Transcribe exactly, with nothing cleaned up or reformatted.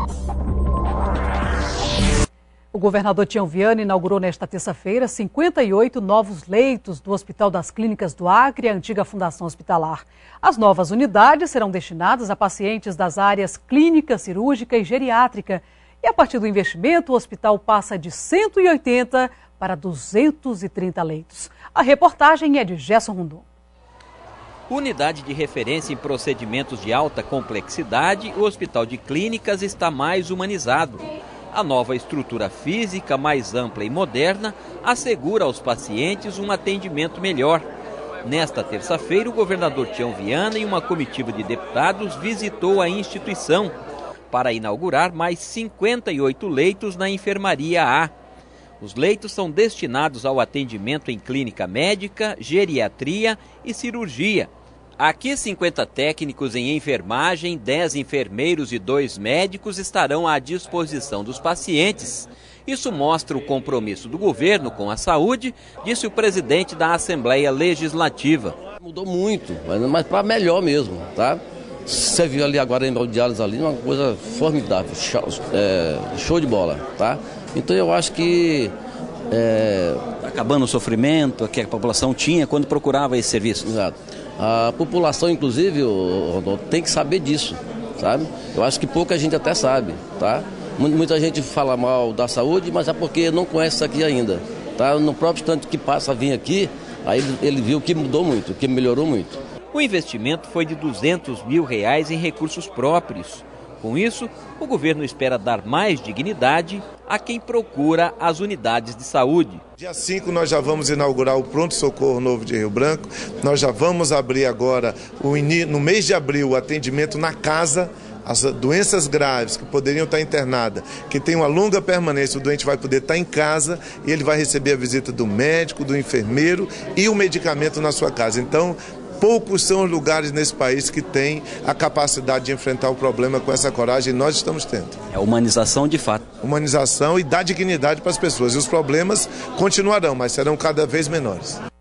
O governador Tião Viana inaugurou nesta terça-feira cinquenta e oito novos leitos do Hospital das Clínicas do Acre, a antiga Fundação Hospitalar. As novas unidades serão destinadas a pacientes das áreas clínica, cirúrgica e geriátrica. E a partir do investimento, o hospital passa de cento e oitenta para duzentos e trinta leitos. A reportagem é de Gerson Rondon. Unidade de referência em procedimentos de alta complexidade, o Hospital de Clínicas está mais humanizado. A nova estrutura física, mais ampla e moderna, assegura aos pacientes um atendimento melhor. Nesta terça-feira, o governador Tião Viana e uma comitiva de deputados visitou a instituição para inaugurar mais cinquenta e oito leitos na Enfermaria A. Os leitos são destinados ao atendimento em clínica médica, geriatria e cirurgia. Aqui, cinquenta técnicos em enfermagem, dez enfermeiros e dois médicos estarão à disposição dos pacientes. Isso mostra o compromisso do governo com a saúde, disse o presidente da Assembleia Legislativa. Mudou muito, mas para melhor mesmo, tá? Você viu ali agora em hemodiálise ali, uma coisa formidável, show, é, show de bola, tá? Então eu acho que... É... Acabando o sofrimento que a população tinha quando procurava esse serviço. Exato. A população, inclusive, Rodolfo, tem que saber disso, sabe? Eu acho que pouca gente até sabe, tá? Muita gente fala mal da saúde, mas é porque não conhece isso aqui ainda, tá? No próprio instante que passa a vir aqui, aí ele viu que mudou muito, que melhorou muito. O investimento foi de duzentos mil reais em recursos próprios. Com isso, o governo espera dar mais dignidade a quem procura as unidades de saúde. Dia cinco nós já vamos inaugurar o pronto-socorro novo de Rio Branco. Nós já vamos abrir agora, o in... no mês de abril, o atendimento na casa. As doenças graves que poderiam estar internadas, que tem uma longa permanência, o doente vai poder estar em casa e ele vai receber a visita do médico, do enfermeiro e o medicamento na sua casa. Então, poucos são os lugares nesse país que têm a capacidade de enfrentar o problema com essa coragem e nós estamos tendo. É humanização de fato. Humanização e dar dignidade para as pessoas. E os problemas continuarão, mas serão cada vez menores.